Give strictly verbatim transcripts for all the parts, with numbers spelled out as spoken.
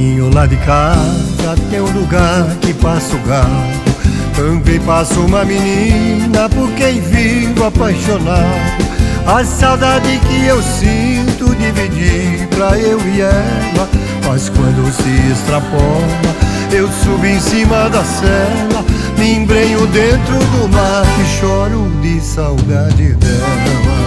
caminho lá de casa tem um lugar que passa o gado. Também passa uma menina por quem vivo apaixonado. A saudade que eu sinto dividir pra eu e ela, mas quando se extrapola eu subo em cima da cela, me embrenho dentro do mar e choro de saudade dela.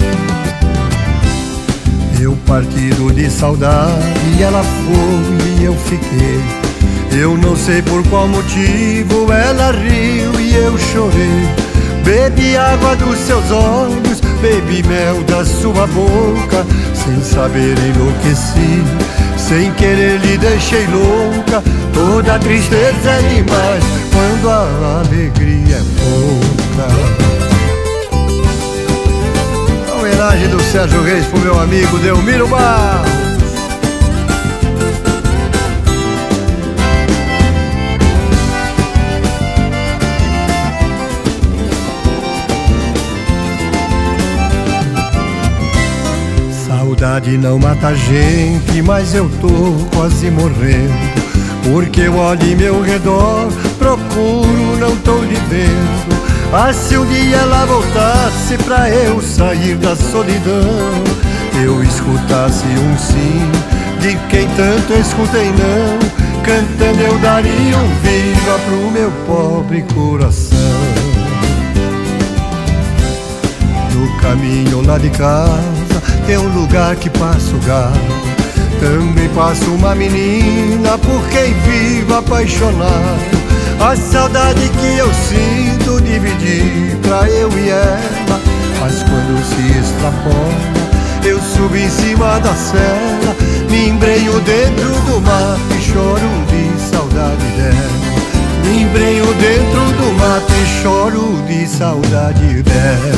Eu partido de saudade e ela foi e eu fiquei. Eu não sei por qual motivo ela riu e eu chorei. Bebi água dos seus olhos, bebi mel da sua boca. Sem saber enlouqueci, sem querer lhe deixei louca. Toda tristeza é demais quando a alegria é pouca. A homenagem do Sérgio Reis pro meu amigo Delmiro Barros. Saudade não mata a gente, mas eu tô quase morrendo. Porque eu olho em meu redor, procuro, não tô lhe vendo. Ah, se um dia ela voltasse pra eu sair da solidão, eu escutasse um sim de quem tanto eu escutei não. Cantando eu daria um viva pro meu pobre coração. No caminho lá de casa tem um lugar que passa o gado. Também passa uma menina por quem vivo apaixonado. A saudade que eu sinto dividir pra eu e ela, mas quando se extrapola eu subo em cima da cela, me embrenho dentro do mar e choro de saudade dela. Me embrenho dentro do mato e choro de saudade dela.